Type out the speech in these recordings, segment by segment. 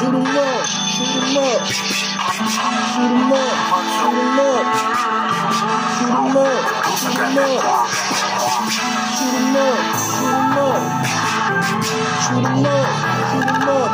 Shoot 'em up, shoot 'em up, shoot 'em up, shoot 'em up, shoot 'em up, shoot 'em up, shoot 'em up, shoot 'em up, shoot 'em up, shoot 'em up, shoot 'em up,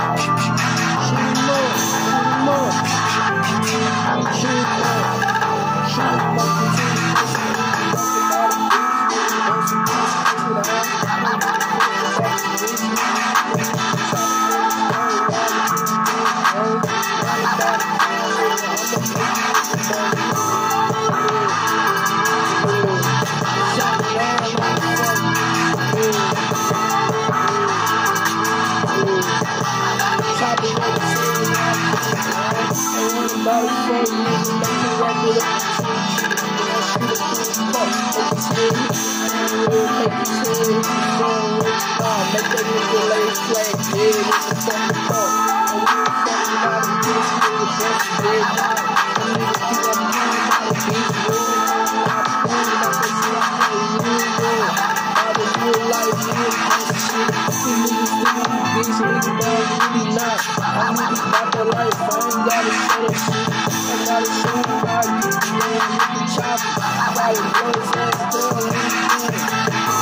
make that nigga lay his flag dead in the fucking car. And we was fucking out of this nigga bust dead now. Some niggas think I'm doing out of beach room. I'm doing like they see I'm playing real good. All the real life niggas bust shit. Some niggas think I'm beast niggas, but I'm really not. I'm niggas about the life, I ain't gotta shut up shit. I gotta show them how I get the man with the chopper. I gotta blow his ass down and everything.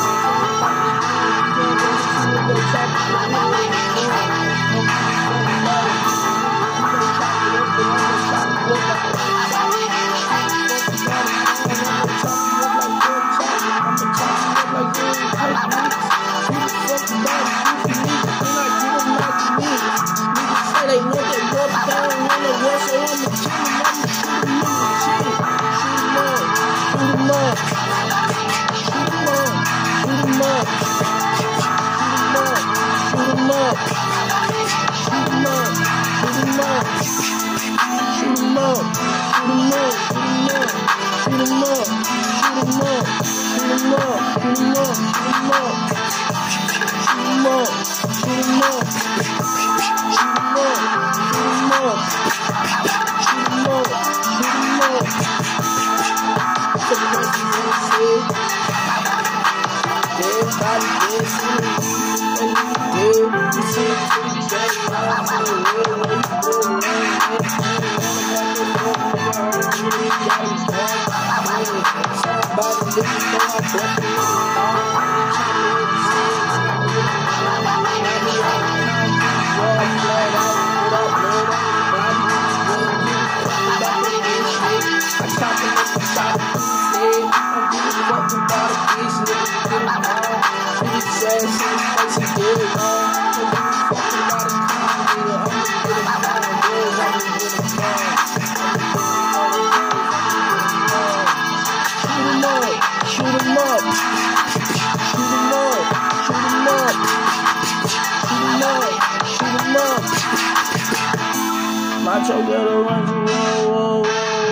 Macho Ghetto runs, whoa,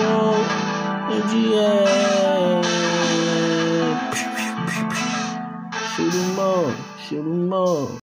MGA. Shoot 'em up, shoot 'em up.